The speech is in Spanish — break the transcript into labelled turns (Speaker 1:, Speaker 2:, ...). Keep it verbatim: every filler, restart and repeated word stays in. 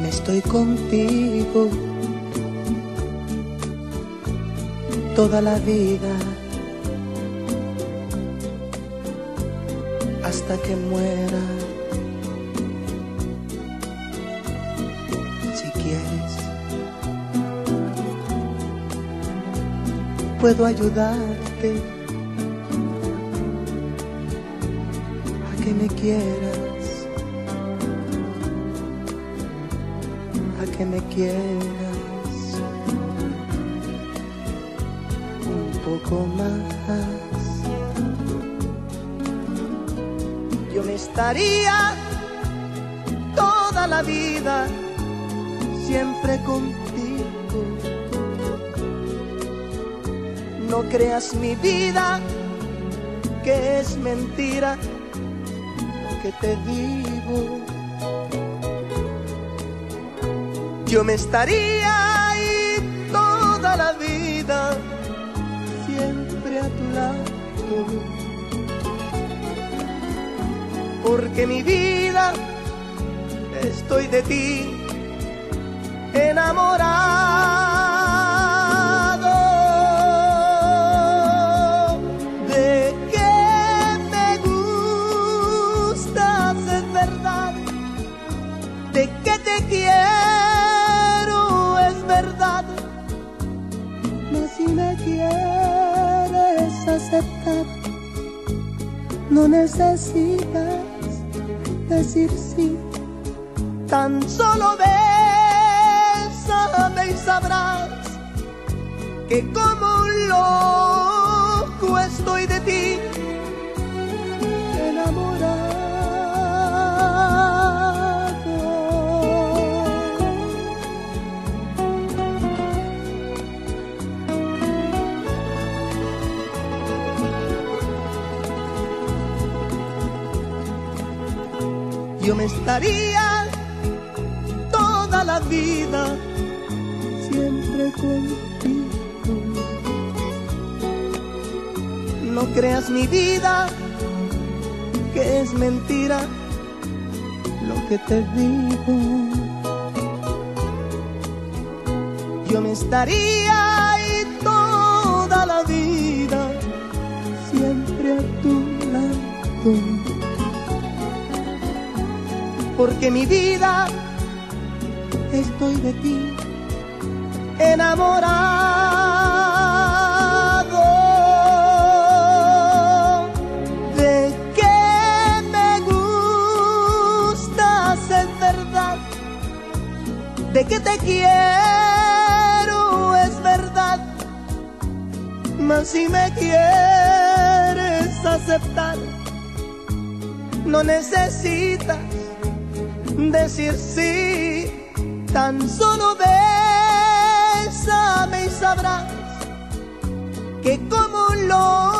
Speaker 1: Estoy contigo toda la vida, hasta que muera. Si quieres, puedo ayudarte a que me quieras, a que me quieras un poco más. Yo me estaría toda la vida siempre contigo. No creas mi vida, que es mentira lo que te digo. Yo me estaría ahí toda la vida siempre a tu lado, porque mi vida estoy de ti enamorado. De que me gustas es verdad, de que te quiero es verdad, mas si me quieres aceptar, no necesitas decir sí, tan solo bésame y sabrás que como un loco estoy de ti enamorado. Yo me estaría toda la vida siempre contigo. No creas mi vida, que es mentira lo que te digo. Yo me estaría ahí toda la vida siempre a tu lado, porque mi vida estoy de ti enamorado. De que me gustas es verdad, de que te quiero es verdad, mas si me quieres aceptar, no necesitas decir sí, tan solo bésame y sabrás que como un loco